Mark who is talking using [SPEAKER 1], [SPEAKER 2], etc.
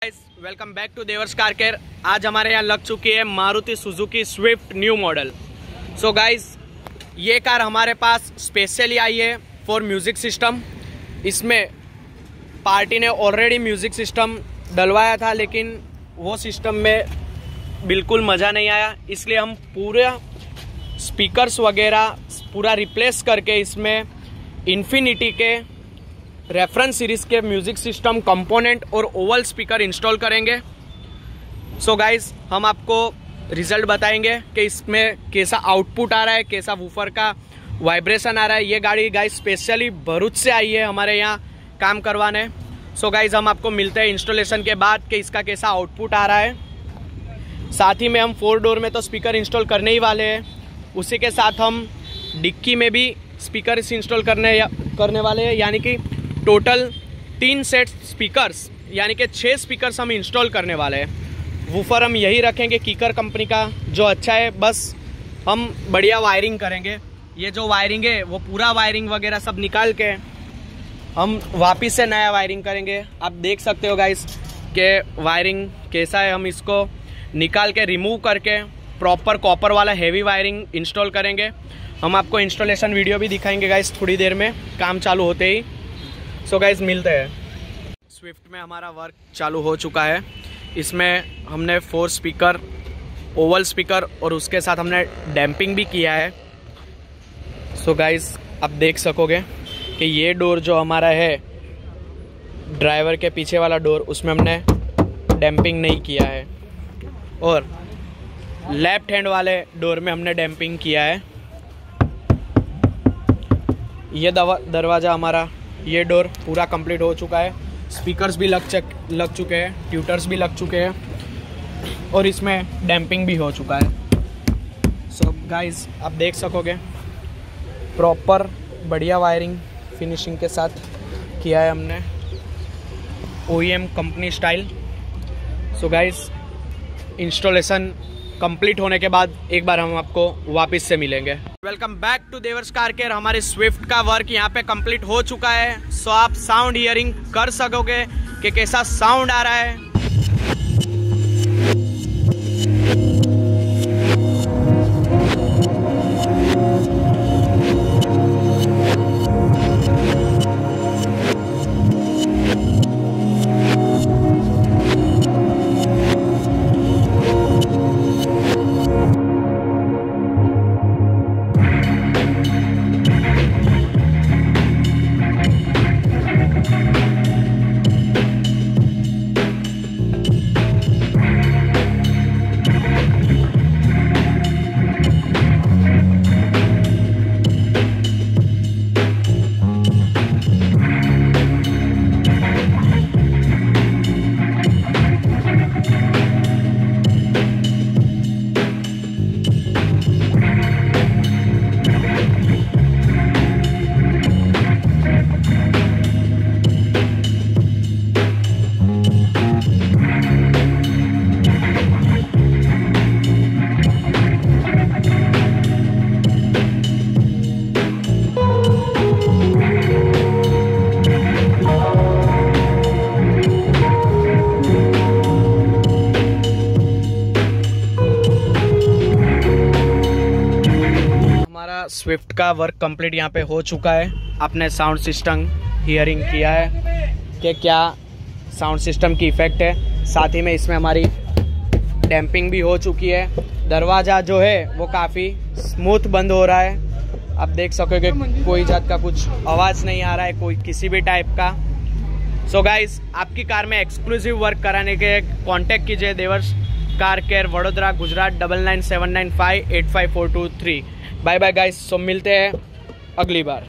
[SPEAKER 1] Welcome back to Devers car care. आज हमारे यहाँ लग चुकी है Maruti Suzuki Swift new model. So guys, ये कार हमारे पास स्पेशली आई है फॉर म्यूज़िक सिस्टम। इसमें पार्टी ने ऑलरेडी म्यूज़िक सिस्टम डलवाया था, लेकिन वो सिस्टम में बिल्कुल मज़ा नहीं आया, इसलिए हम पूरा स्पीकर्स वगैरह पूरा रिप्लेस करके इसमें इन्फिनिटी के रेफरेंस सीरीज़ के म्यूज़िक सिस्टम कंपोनेंट और ओवल स्पीकर इंस्टॉल करेंगे। सो गाइस, हम आपको रिज़ल्ट बताएंगे कि इसमें कैसा आउटपुट आ रहा है, कैसा वूफर का वाइब्रेशन आ रहा है। ये गाड़ी गाइस स्पेशली भरूच से आई है हमारे यहाँ काम करवाने। सो गाइस, हम आपको मिलते हैं इंस्टॉलेशन के बाद कि इसका कैसा आउटपुट आ रहा है। साथ ही में हम 4 डोर में तो स्पीकर इंस्टॉल करने ही वाले हैं, उसी के साथ हम डिक्की में भी स्पीकर इंस्टॉल करने वाले हैं, यानी कि टोटल 3 सेट स्पीकर्स यानी कि 6 स्पीकर्स हम इंस्टॉल करने वाले हैं। वूफर हम यही रखेंगे कीकर कंपनी का, जो अच्छा है। बस हम बढ़िया वायरिंग करेंगे। ये जो वायरिंग है वो पूरा वायरिंग वगैरह सब निकाल के हम वापस से नया वायरिंग करेंगे। आप देख सकते हो गाइस कि वायरिंग कैसा है। हम इसको निकाल के रिमूव करके प्रॉपर कॉपर वाला हेवी वायरिंग इंस्टॉल करेंगे। हम आपको इंस्टॉलेशन वीडियो भी दिखाएंगे गाइस थोड़ी देर में, काम चालू होते ही। सो गाइस, मिलते हैं। स्विफ्ट में हमारा वर्क चालू हो चुका है। इसमें हमने 4 स्पीकर, ओवल स्पीकर और उसके साथ हमने डैम्पिंग भी किया है। सो गाइस, आप देख सकोगे कि ये डोर जो हमारा है ड्राइवर के पीछे वाला डोर, उसमें हमने डैम्पिंग नहीं किया है, और लेफ्ट हैंड वाले डोर में हमने डैम्पिंग किया है। ये दरवाज़ा हमारा, ये डोर पूरा कंप्लीट हो चुका है। स्पीकर्स भी लग चुके हैं, ट्यूटर्स भी लग चुके हैं, और इसमें डैम्पिंग भी हो चुका है। सो गाइस, आप देख सकोगे प्रॉपर बढ़िया वायरिंग फिनिशिंग के साथ किया है हमने, OEM company style. So guys, installation complete होने के बाद एक बार हम आपको वापस से मिलेंगे। Welcome back to Devers car care. हमारे स्विफ्ट का वर्क यहाँ पे कंप्लीट हो चुका है। सो आप साउंड हियरिंग कर सकोगे कि कैसा साउंड आ रहा है। स्विफ्ट का वर्क कंप्लीट यहाँ पे हो चुका है। आपने साउंड सिस्टम हियरिंग किया है कि क्या साउंड सिस्टम की इफ़ेक्ट है। साथ ही में इसमें हमारी डैम्पिंग भी हो चुकी है। दरवाज़ा जो है वो काफ़ी स्मूथ बंद हो रहा है। आप देख सकोगे कोई जात का कुछ आवाज़ नहीं आ रहा है, कोई किसी भी टाइप का। सो गाइस, आपकी कार में एक्सक्लूसिव वर्क कराने के कॉन्टैक्ट कीजिए Devers car care, Vadodara, Gujarat 9979958542 3। Bye bye guys. So मिलते हैं अगली बार।